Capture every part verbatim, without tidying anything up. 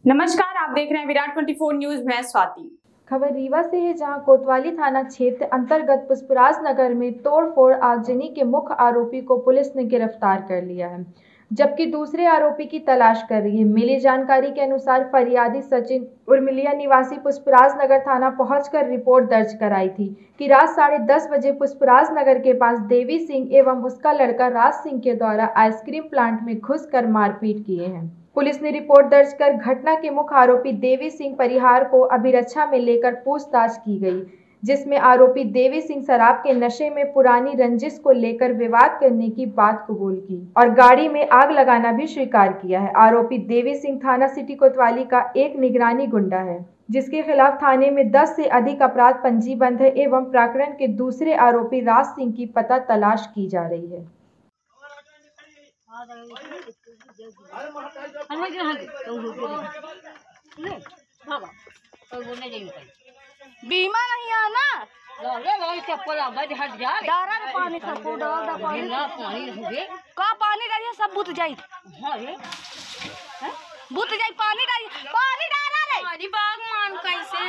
नमस्कार, आप देख रहे हैं विराट चौबीस न्यूज। मैं स्वाति। खबर रीवा से है, जहां कोतवाली थाना क्षेत्र अंतर्गत पुष्पराज नगर में तोड़फोड़ आगजनी के मुख्य आरोपी को पुलिस ने गिरफ्तार कर लिया है, जबकि दूसरे आरोपी की तलाश कर रही है। मिली जानकारी के अनुसार फरियादी सचिन उर्मिलिया निवासी पुष्पराज नगर थाना पहुंचकर रिपोर्ट दर्ज कराई थी कि रात साढ़े दस बजे पुष्पराज नगर के पास देवी सिंह एवं उसका लड़का राज सिंह के द्वारा आइसक्रीम प्लांट में घुसकर मारपीट किए हैं। पुलिस ने रिपोर्ट दर्ज कर घटना के मुख्य आरोपी देवी सिंह परिहार को अभिरक्षा में लेकर पूछताछ की गई, जिसमें आरोपी देवी सिंह शराब के नशे में पुरानी रंजिश को लेकर विवाद करने की बात कबूल की और गाड़ी में आग लगाना भी स्वीकार किया है। आरोपी देवी सिंह थाना सिटी कोतवाली का एक निगरानी गुंडा है, जिसके खिलाफ थाने में दस से अधिक अपराध पंजीबद्ध है एवं प्रकरण के दूसरे आरोपी राज सिंह की पता तलाश की जा रही है। बीमा नहीं है ना, पानी सबको डाल दो, पानी का पानी डालिए सब बुत जाई, बुत जाई पानी डालिए, पानी डाला रे पानी बाग मान कैसे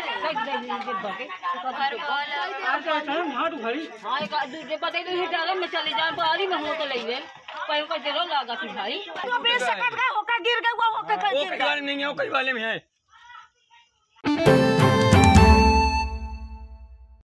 हां एक दूसरे पता नहीं डाले में चले जाए बारी में हो तो ले ले पैर का जरो लगा कि भाई तो बीस सेकंड का होकर गिर गया, वो होकर गिर गया, नहीं है वो कई वाले में है।